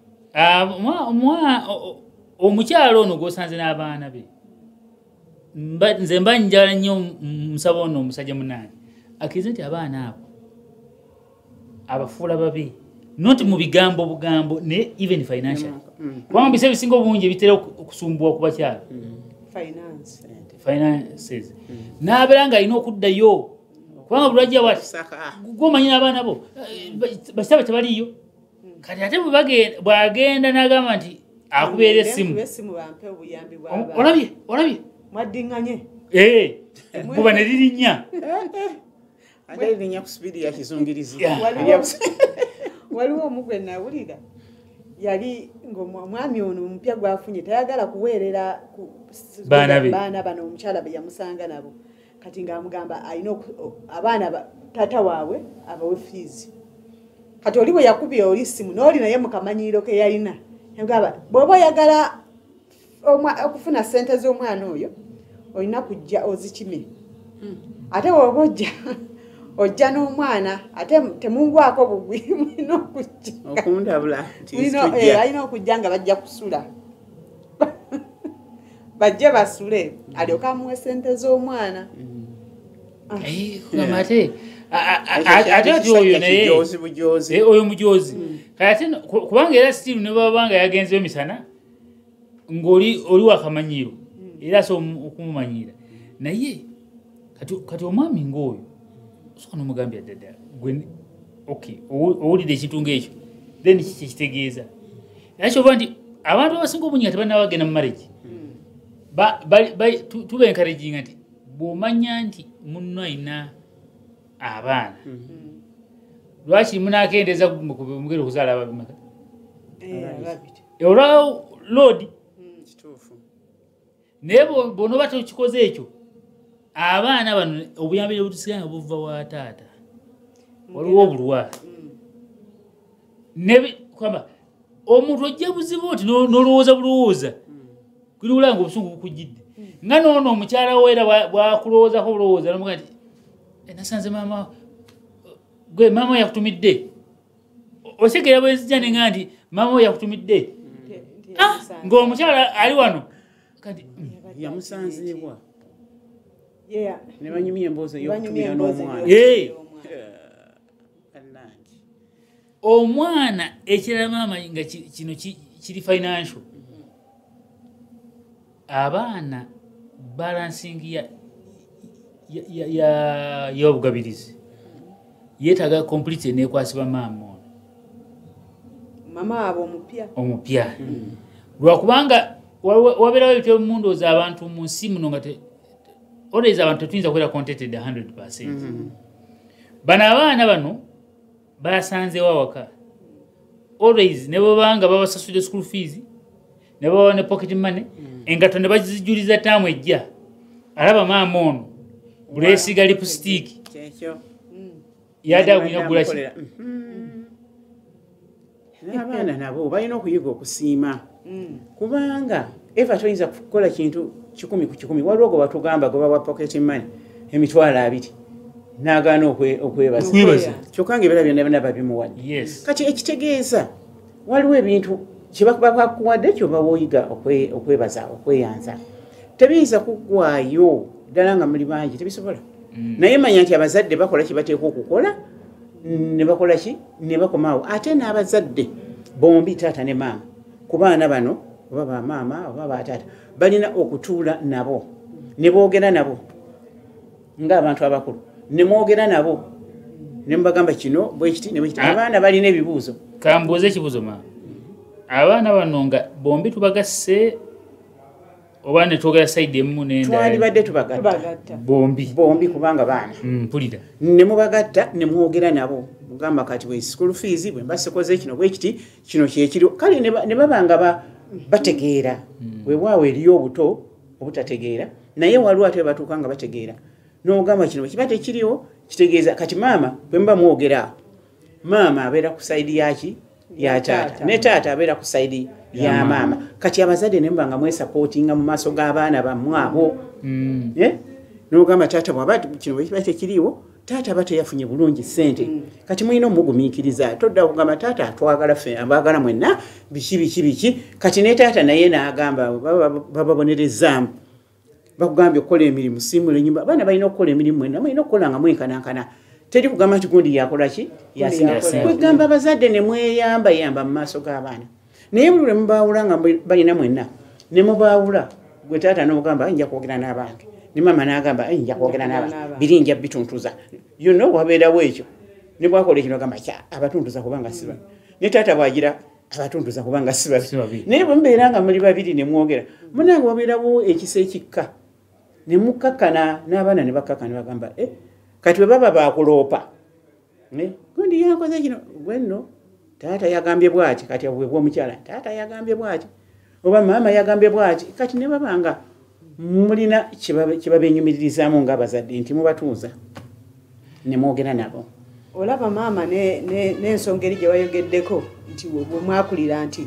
omukyalo ono gw'osanze n'abaana be nze mba njala nnyo musaba ono omusajja munaani akkirize nti abaana abo abafuula babe not mu bigambo bugambo ne even financial kubanga bise ebisinga obungi ebitera okusumbuwa ku bakyala finances n'abeera ng'alina okuddayo kubanga bulwajja bwati gw'omanyi n'abaana bo bakitaba tebaliyo kati ate bw'agenda n'agamba nti akubeera essimu olabye mwaddiŋŋanye kuba ne lirinnya ate lirinnya ku sipiidi ya kizungirizi waliwo omu gwe nawulira yali ng'omwami ono omupya gwafunye tayagala kuweerera baana bano omukyala be yamusanga nabo kati ng'amugamba alina abaana taata waabwe abawe fiizi kati oli bwe yakubye oli ssimu n'oli naye mu kamanyiiro ke yalina yagamba bw'oba oyagala okufuna ssente z'omwana oyo olina kujja ozikime ate bw'oba ojja n'omwana ate temungwako bugwi mulina okujja okundabula alina okujja nga bajja kusula bajje basule alyoke amuwe ssente z'omwana ate oyo naye oyo mujoozi kati ate kubanga era stiru ne babanga yagenzeyo misana ng'oli wakamanyiiro era so okumumanyira naye kati omwami ng'oyo osoka n'omugambya ddala owulidde ekintu ng'ekyo then kikitegeeza era kyova nti abantu abasinga obungi nga tebalina bagenda mu marriage tuba encouraginga nti bw'omanya nti munno alina abaana lwaki munakendeza mugere okuzaala ababimaka olwa loodi naye bw'onoba tokikoze ekyo abaana bano obuyambire butusiganga buva wa taata waliwo obulwala kwamba omuntu ojja buzibu oti n'olowooza bulowooza kuliwula nga obusungu bukujjidde nga noono omukyala weera bwakulowoozako bulowooza nomuga nti nasanze maama gwe maama we yakutumidde osekeera bwenzija nenga nti maama we yakutumidde ng'omukyala ali wano kati yamusanzibwa ne banyumya emboozi ey'okutumira n'omwana omwana ekirala maama nga kino kiri financial abaana balansingi y'obugabirizi yeetaaga complete neekwasibwa maama ono mama abo omupya lwakubanga wabeerawo ebityo mundooza abantu mu nsi muno nga always abantu tetuyinza kubeera contented 100%. Bano abaana bano basanzeewo awaka always ne babanga babasasudde school fees ne baba ne pocket money engato ne bazijuliza taamu ejja alaba maama ono bulesiga lipstick yada kunyagula ki n'abaana nabo balina okuyiga okusiima kubanga eva toyinza kukola kintu 100 ku 100 waliwo gwe batugamba gwe bawa pocket money emitwalo 2 n'agaana okwebaza kyokka ng'ebira byonna babimuwadde kati ekitegeeza waliwo ebintu kyebakuwadde kyoba woyiga okwebaza okweyanza tebiyinza kuggwayo ddala nga muli bangi tebisobola naye manya nti abazadde bakola kibateeka okukola ne bakola ki ne bakomaawo ate n'abazadde bombi taata ne maama ku baana bano oba bamaama oba bataata balina okutuula nabo ne boogera nabo ng'abantu abakulu ne mwogera nabo ne mubagamba kino bwekiti ne bwekiti abaana balina ebibuuzo kambuuza ekibuuzo maama abaana bano nga bombi tubagasse oba ne twogera sayidi emu twalibadde tubagatta bombi kubanga baana mpulira ne mubagatta ne mwogera nabo mugamba kati bwe school fees bwe mbasikoze kino bwekiti kino kyekiri kale ne babanga bategeera weewaawo eriyo obuto obutategeera naye waliwo ate batuuka nga bategeera n'ogamba kino kiba tekiriwo kitegeeza kati maama bwe muba mwogera maama abeera ku sayidi yaki ya taata ne taata abeera ku sayidi ya maama kati abazadde ne mubanga mwesapootinga mu maaso g'abaana bammwe abo n'ogamba taata bwaba kino bwe kiba tekiriwo taata aba teyafunye bulungi ssente kati mulina omugumiikiriza todda kugamba taata atwagala ffe abaagala mwenna biki kati ne taata naye n'agamba bababonerezaamu bakugambye okukola emirimu siimula ennyumba abaana balina okukola emirimu mwenna mulina okukola nga mwenkanankana teri kugamba nti gundi yakola ki kwegamba abazadde ne mweyamba mu maaso g'abaana naye buli lwe mubaawula nga balina mwenna ne mubaawula gwe taata n'omugamba nja kwogera n'abantu ne maama n'agamba nja kwogera n'abantu biri nja bituntuza yonna wabeerawo ekyo ne bwakola ekino gamba abatuntuza kubanga siba ne taata bwagira abatuntuza kubanga siba naye bwe mubeera nga muli babiri ne mwogera munange wabeerawo ekisa ekikka ne mukakkana n'abaana ne bakkakana ne bagamba kati bwe baba bakuloopa gundi yakoze kino gwenno taata yagambye bwaki kati bwebwa omukyala taata yagambye bwaki oba maama yagambye bwaki kati ne babanga mulina kibabenyumiririzaamu ng'abazadde nti mubatuuza ne mwogera nabo olaba maama n'ensonga eri gye wayogeddeko nti bwe mwakulira nti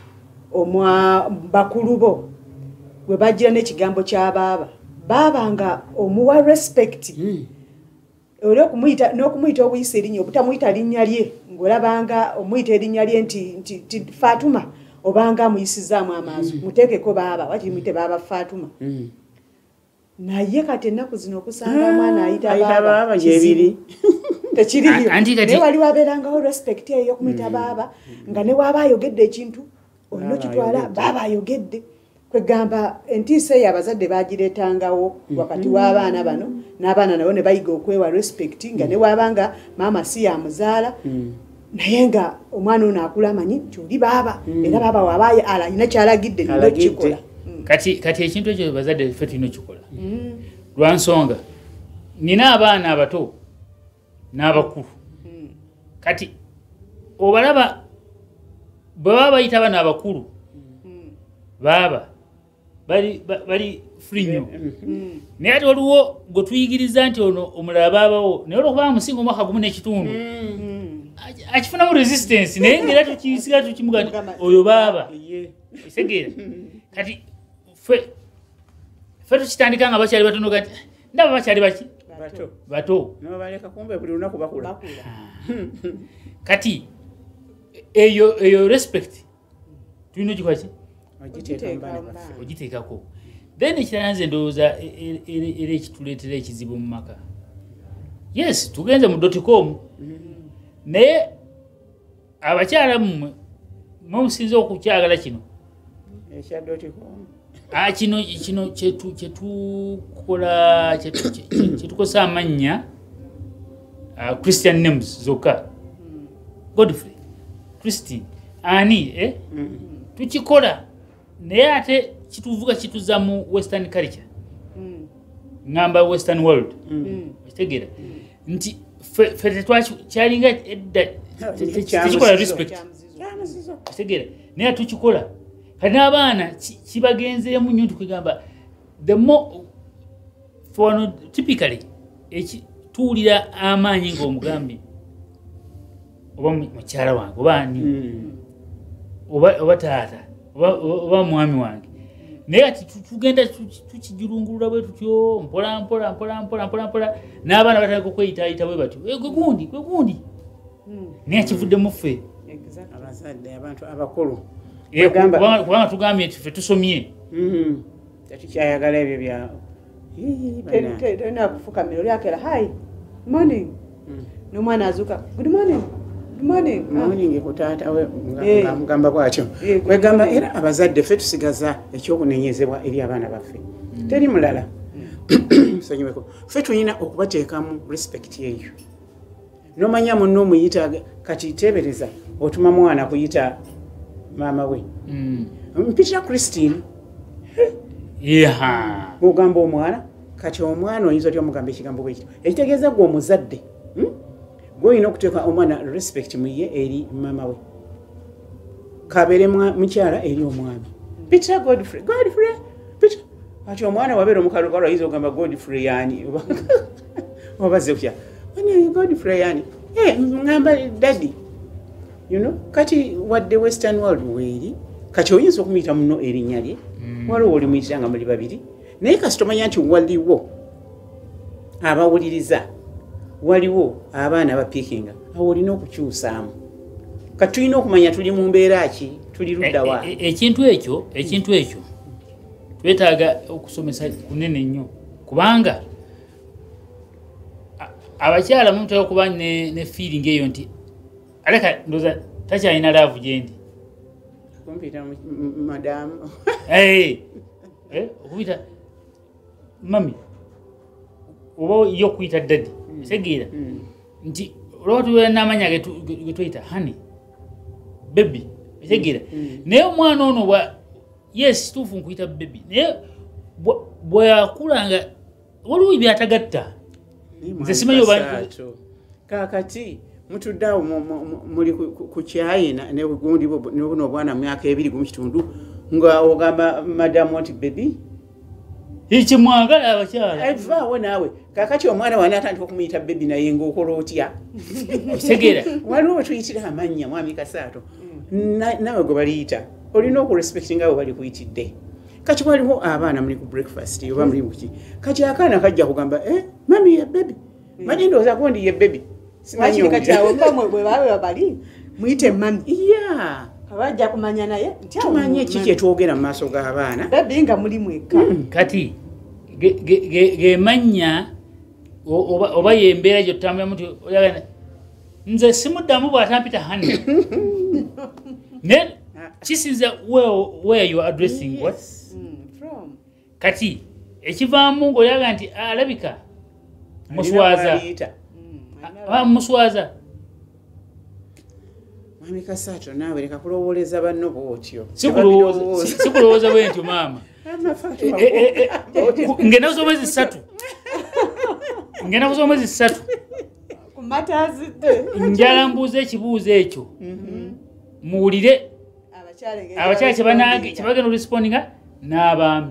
bakulu bo bwe bajjira n'ekigambo ky'abaaba baaba nga omuwa respect n'okumuyita obuyisa erinnya obutamuyita linnya lye ng'olabanga omuyita erinnya lye nti Fatuma obanga amuyisizaamu amaaso muteekeko baaba wakiri muyite baaba Fatuma naye kati ennaku zino okusanga mwana ayita baaba gyebiri tekiriyo naye waliwo abeerangawo respect eyo yokumuyita baaba nga ne waaba ayogedde ekintu olina okitwala baaba ayogedde kwegamba entiisa eyo abazadde bagireetangawo wakati w'abaana bano n'abaana nabo ne bayiga okwewa respect nga ne waabanga maama si yamuzaala naye nga omwana ono akula amanyi nti oli baaba era baaba waabaaye alina kyalagidde nina okikola kati ekintu ekyo bazadde ffe tulina okikola lwa nsonga nina abaana abato n'abakulu kati obalaba bwe baba bayita abaana abakulu baaba bali free nnyo naye ate waliwo gwe tuyigiriza nti ono omulala baabawo naye olwokubanga musinga omwaka gumu n'ekitundu akifunamu resistance naye ngera tukisiga tukimuga nti oyo baaba esegeera kati ffe tukitandika nga bakyali batono kati ndaba bakyali baki bato kati eyo respect tulina ogikwaki ogiteekako then ekirala nze ndowooza era ekituleetera ekizibu mu maka yes tugenze mu .com naye abakyala mmwe musinze okukyagala kino kino kyetukola kyetukosa amannya Christian names zokka Godfrey Christine ani tukikola naye ate kituvuga kituza mu western culture ngamba western world kitegeera nti fete kyalinga edda tekikola respect kitegeera naye tukikola kati n'abaana kibagenzeemu nnyo tukigamba the more wano typically tuwulira amaanyi ng'omugambi oba mukyala wange oba ani oba taata oba mwami wange naye ati tugenda tukijulungulula bwe tutyo mpola n'abaana batandika okweyitaayita bwe batyo gwe gundi naye akivudde mu ffe abazadde abantu abakulu kubanga tugambye nti ffe tusomye tetukyayagala ebyo bya tena kufukamira oli akera hi morning n'omwana azuuka good morning ku taata we ngamugamba bwatyo kwegamba era abazadde ffe tusigaza ekyokunenyezebwa eri abaana baffe teri mulala sonyiweko ffe tulina okubateekamu respect yeyo nomanya munno omuyita kati tebereza otuma mwana kuyita maama we mpitira Christine ogamba omwana kati omwana oyinza otya omugamba ekigambo bwekito ekitegeeza gwe omuzadde gwolina okuteeka omwana respect muye eri maama we kabeere mukyala eri omwami pitira Godfrey pitira ati omwana wabeera omukalukalo oyinza ogamba Godfrey yani obaze kutya Godfrey yani ngamba daddy kati wadde western world weeri kati oyinza okumuyita muno erinnya lye waliwo olimuyitira nga muli babiri naye kasita omanya nti waliwo abawuliriza waliwo abaana abapiikinga awo olina okukyusaamu kati tulina okumanya tuli mu mbeera ki tuli luddawa ekintu ekyo twetaaga okusomesa kunene nnyo kubanga abakyala mutera okuba ne feeling eyo nti aleka ndoza takyalina laavu gyendi kumpita madamu okuyita mami oba yo kuyita dadi tegeera nti olaba tubeera n'amanya getweyita hani bebi tegeera naye omwana ono yes tuufu nkuyita bebi naye bweyakulanga waliwo byatagatta nze simanyi kakati mutuddeawo muli ku kyayi nebugundi nebuno obwana myaka 2 mu kitundu nga ogamba madamu nti bebi ekimwagala abakyala evaawo naawe kakati omwana wana atandika okumuyita bebi naye ngaokola otya okitegeera waliwo wetuyitira amannya mwami Kasaato nawe gwe baliyita olina okurespecti nga we bali kuyitidde kati waliwo abaana muli ku breakfast oba muli muki kati akaana kajja kugamba mami ye bebi mani ndowooza gondi ye bebi bali muyite mami abajja kumanya naye tumanye ki kyetwogera mu maaso g'abaana bebi nga muli mweka kati gemanya oba yembeera gyotambulamu nti nze simuddamu bw'atampita hani ne kisinza where you are addressing what kati ekivaamu ng'oyaga nti alabika muswaza Mwami Kasaato naawe leka kulowooleza banno bw'otyo sikulowooza bwe ntyo maama ngenda kusoma omwezi 3 njala mbuuza ekibuuzo ekyo muwulire abakyala kyebagenda orespondinga n'abaami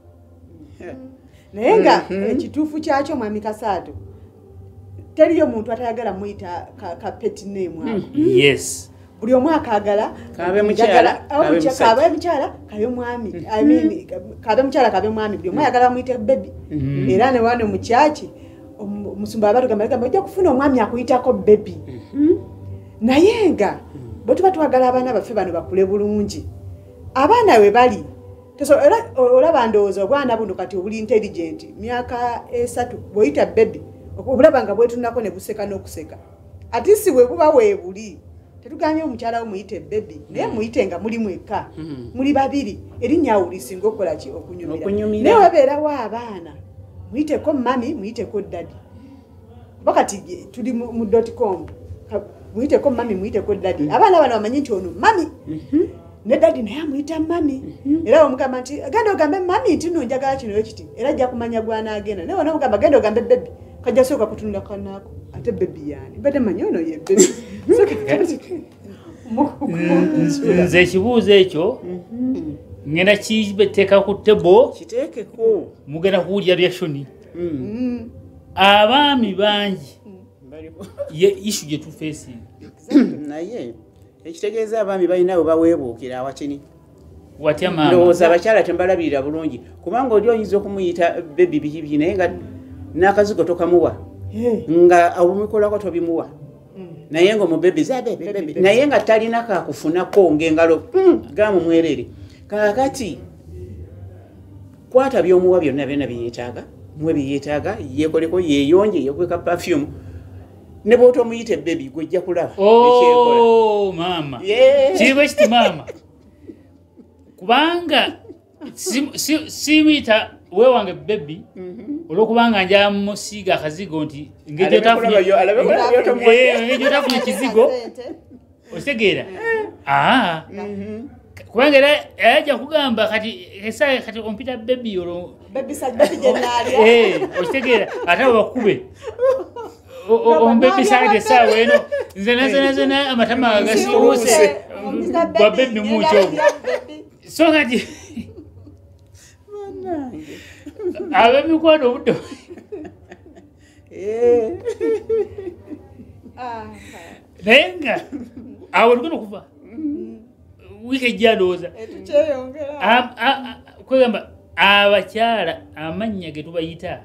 naye nga ekituufu kyakyo mwami Kasaato teriyo muntu atayagala muyita ka pet name yes buli omu akagala kabe mukyala kabe mwami kabe mukyala kabe mwami buli omu ayagala muyite bebi era ne wano mu kyaki omusumba abatugamba ojja kufuna omwami akuyitako bebi naye nga bwe tuba twagala abaana baffe bano bakule bulungi abaana we bali olaba ndowooza obwana buno kati obuli intelligent myaka 3 bw'oyita bebi obulaba nga bwetunako ne buseka n'okuseka ati si bwe buba weebuli tetugambye omukyala wo muyite bebi naye muyite nga muli mweka muli babiri erinnya awulisinga okukola ki okunyumira naye wabeerawo abaana muyiteko mami muyiteko dadi kuba kati tuli mu .com muyiteko mami muyiteko dadi abaana bano bamanyi nti ono mami ne dadi naye amuyita mami era omugamba nti genda ogambe mami nti no njagala kino kiti era ajja kumanya gwanaagenda naye wona omugamba genda ogambe bebi kajja sooka kutunula kanaako ate bebi yani mbadde manyi ono ye bebi nze ekibuuzo ekyo ngenda kibetteeka ku tebo kiteekeko mugenda kuwulira reaction abaami bangi ye issue gye tufacing naye ekitegeeza abaami balina we baweebuukira awakini watya maama ndowooza abakyala tembalabirira bulungi kubanga oli oyinza okumuyita bebi bihibi naye nga n'akazigo tokamuwa nga obumikolako tobimuwa naye nga omubebiza bebi naye nga talina kakufunako ng'engalo gamumwerere kaakati kwata by'omuwa byonna byonna byeyeetaaga mwe byeyeetaaga yeekoleko yeeyonje yeekweka perfume ne bw'ota omuyita bebi gwejja kulaba ekyekola maama kiba kiti maama kubanga simuyita wewange bebi olwokubanga nja musiiga akazigo nti ngejyotafunye ekizigo okitegeera kubanga era yajja kugamba kati ompita bebi olwo okitegeera ate bakube ombebisaide esaawa eno nze nazena amatama agasiruuse gwa bebi mukyo so kati ab'emikwano obudde naye nga awo tugenda okuva wiiki ejja ndowooza kwegamba abakyala amannya ge tubayita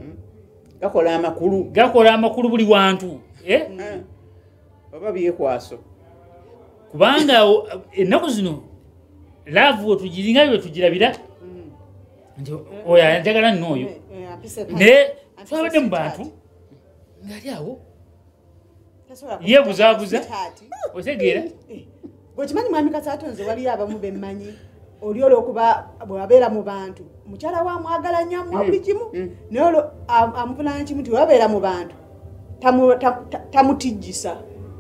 gakola amakulu buli wantu oba byekwaso kubanga ennaku zino laavu wetugiringa bwe tugirabira nti oyo anjagala nno oyo naye twabadde mu bantu ngaali awo yeebuzaabuza otegeera bwekimanyi mwami Kasaato nze waliyo abamu bemmanyi oli olwokuba bwewabeera mu bantu mukyala wa mwagala nnyo amuwa buli kimu naye olwo amuvunaana kimu nti wabeera mu bantu tamutijjisa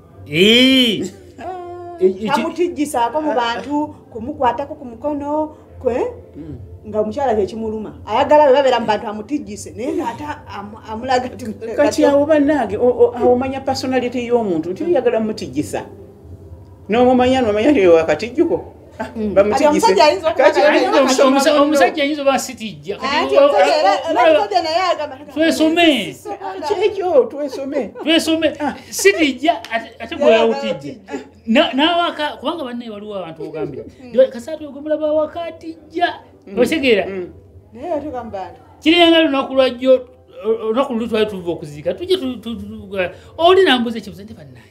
tamutijjisaako mu bantu kumukwatako ku mukono nga omukyala kyekimuluma ayagala bwe babeera mu bantu amutijjise naye ngaate amulaga kati awo bannange awo omanya personality y'omuntu nti oyagala mutijjisa n'omumanya nomanya nti wakatijjuko omusajja ayinza oba sitijja twesome sitijja ate gweyawutijja nawaka kubanga bannaye waliwo abantu ogambira Kasaato ogomulaba wakatijja otegeera kiriyanga lunaku lwajjo olunaku luli twali tuva okuziika tujje oli nambuza ekibuzo nti bannaye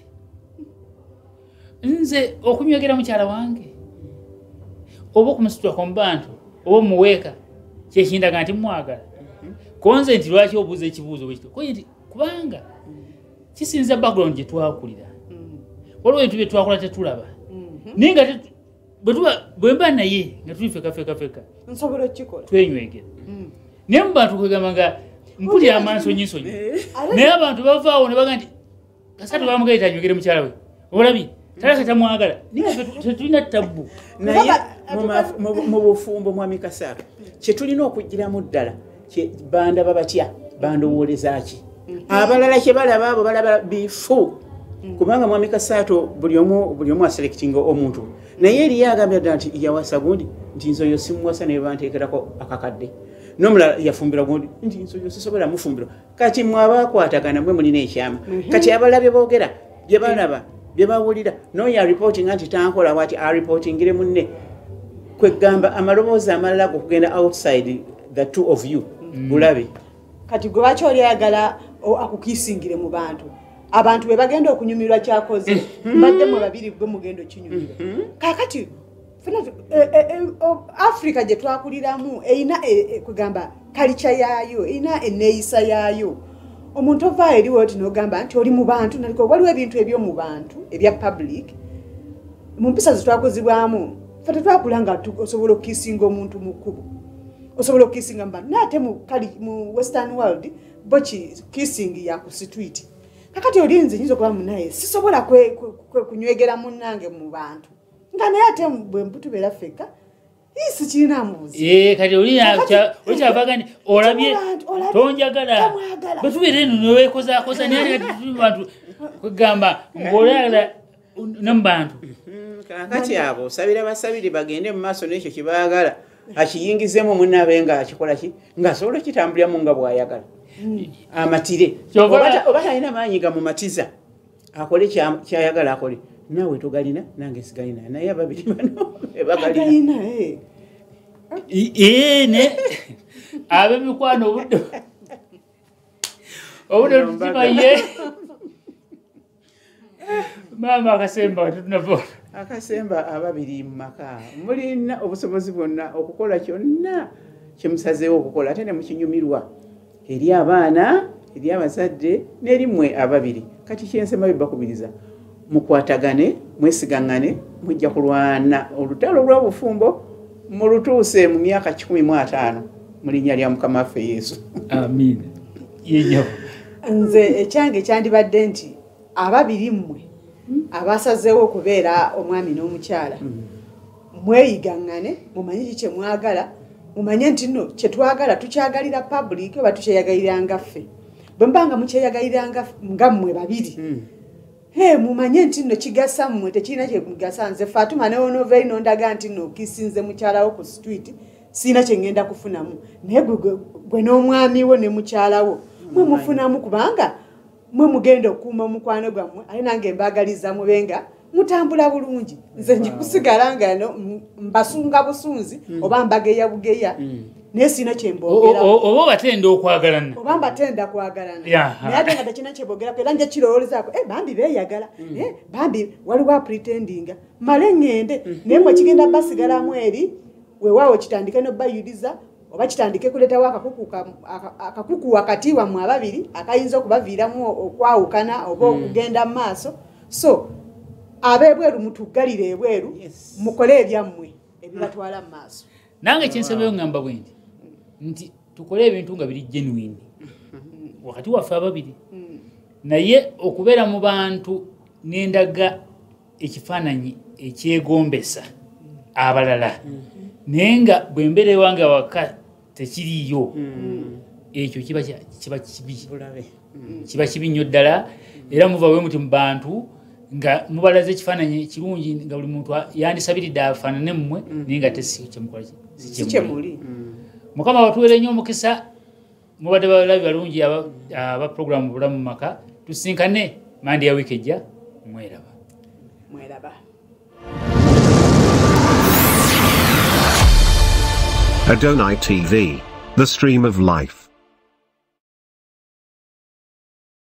nze okunywegera mukyala wange oba okumusitulako mu bantu oba omuweeka kyekindaga nti mwagala konze nti lwaki obuuza ekibuuzo bwekito koye nti kubanga kisinza background gye twakulira waliwo ebintu bye twakola tetulaba naye nga bwe mba naye nga tuli fekafeka nsobola okukikola twenywegera naye mu bantu kwegamba nga mpulira amansonyisonyi naye abantu bavaawo ne baga nti Kasaato bamugaita anywegere mukyala we olabye talaka tamwagala tetulina tabbu naye mu bufumbo mwami Kasaato kyetulina okugiramu ddala bandaba batya bandowooleza ki abalala kyebalaba abo balaba bifu kubanga mwami Kasaato buli omu aselectinga omuntu naye eriyo agambye ddala nti yawasa gundi nti nze oyo simuwasa naye banteekerako akakadde n'omulala yafumbira gundi nti nze oyo sisobola mufumbiro kati mwabakwatagana mwe mulina ekyama kati abalabye boogera bye balaba bye bawulira n'oyo aripotinga nti tankola bwati aripotingire munne kwegamba amaloboozi amalala okugenda outside the two of you bulabe kati gwe baki oli ayagala akukisingire mu bantu abantu bwe bagenda okunyumirwa kyakoze mbadde mwe babiri gwe mugendo kinyumira kakati Africa gye twakuliramu eyina kugamba kalicha yaayo eyina eneeyisa yaayo omuntu ovaayo eriwo oti n'ogamba nti oli mu bantu naliko waliwo ebintu eby'omu bantu ebya public mu mpisa zetwakozibwamu fe tetwakula nga osobola okukisinga omuntu mu kkubo osobola okukisinga mu bantu naye ate mu western world boki kissing ya ku street kakati oli nze nyinza okuba munaye sisobola kunywegera munnange mu bantu nga naye ate bwe mputubeera ffeka isi kirina mubuzi kati olikyavaga nti olabye tonjagala bwe tubeera eno neweekozaakoza naye tuli bantu kwegamba ng'olayagala ne mu bantu kakati abo osabira basabiri bagende mu maaso n'ekyo kyebaagala akiyingizemu munnabe nga akikola ki ng'asobola kitambuliramu nga bw'ayagala amatire oba talina maanyi gamumatiza akole kyayagala akole naawe togalina nange sigalina naye ababiri bano ebagalina ab'emikwano obudde tukimaye maama akasemba tunavo akasemba ababiri mu maka mulina obusobozi bwonna okukola kyonna kyemusazeewo okukola ate ne mukinyumirwa eri abaana eri abazadde n'erimwe ababiri kati kyensema bibakubiriza mukwatagane mwesigaŋŋane mujja kulwana olutalo lw'obufumbo mulutuuse mu myaka 15 mu linnya lya mukama waffe yesu amiina yenyo nze ekyange kyandibadde nti ababiri mmwe abasazeewo okubeera omwami n'omukyala mweyigaŋŋane mumanye ki kyemwagala mumanye nti nno kyetwagala tukyagalira public oba tukyeyagalira ngaffe bwe mba nga mukyeyagalira nga mmwe babiri mumanye nti nno kigasa mmwe tekirina kyekugasa nze Fatuma newonoveeri nondaga nti nno kisinze mukyalawo ku street siina kyengenda kufunamu naye gwe n'omwami wo ne mukyalawo mwe mufunamu kubanga mwe mugenda okuuma omukwano gwammwe ale nange mbagaliza mubenga mutambula bulungi nze nja kusigala nga mbasunga busunzi oba mbageya bugeya naye siina kyembogera oba batenda okwagalana oba mbatenda kwagalana naye ate nga tekina kyebogerako era nja kirowoolezaako bambi beeyagala bambi waliwo apretendinga male ŋŋende naye mwe kigenda basigalamu eri weewaawo kitandike nobayuliza oba kitandike kuleetawo akakuku wakati wammwe ababiri akayinza okubaviiramu okwawukana oba okugenda mu maaso so ab'ebweru mutuggalire ebweru mukole ebyammwe ebibatwala mu maaso nange kyensabayo ŋŋamba bwe nti tukole ebintu nga biri genuine wakati waffe ababiri naye okubeera mu bantu nendaga ekifaananyi ekyegombesa abalala naye nga bwe mbeera ewange awaka tekiriyo ekyo kiba kibi nnyo ddala era muvawe muti mu bantu nga mubalaze ekifaananyi ekirungi nga buli muntu yandisabiridde afaanane mmwe naye nga tekyemukola sikyemuli mukama batuweere nnyo omukisa mubadde balabi balungi aba programu bulamu mu maka tusinkane mandi ya wiiki ejja mweraba Adonai TV, the stream of life.